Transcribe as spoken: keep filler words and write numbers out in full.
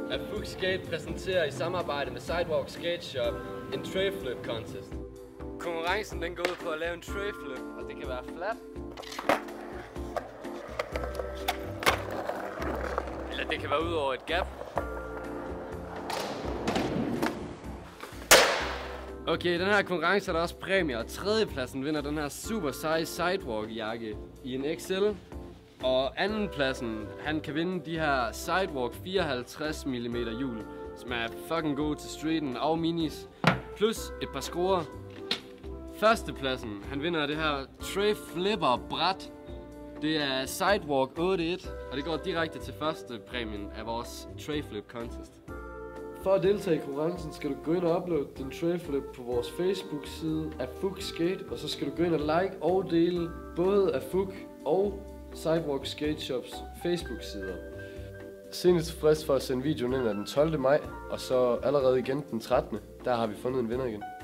Afuk Skate præsenterer i samarbejde med Sidewalk Skate Shop en tray flip contest. Konkurrencen den går ud på at lave en tray flip, og det kan være flat, eller det kan være ud over et gap. Okay, den her konkurrence er der også præmier, og tredjepladsen vinder den her super seje sidewalk jakke i en X L. Og andenpladsen, han kan vinde de her Sidewalk fireoghalvtreds millimeter hjul, som er fucking gode til streeten og minis, plus et par skruer. Førstepladsen, han vinder det her Tray Flipper bræt. Det er Sidewalk otte et, og det går direkte til første præmien af vores Tray Flip contest. For at deltage i konkurrencen skal du gå ind og uploade din tray flip på vores Facebook-side Afuk Skate, og så skal du gå ind og like og dele både Afuk og Sidewalk Skate Shops Facebook-sider. Senest frist for at sende videoen ind er den tolvte maj, og så allerede igen den trettende Der har vi fundet en vinder igen.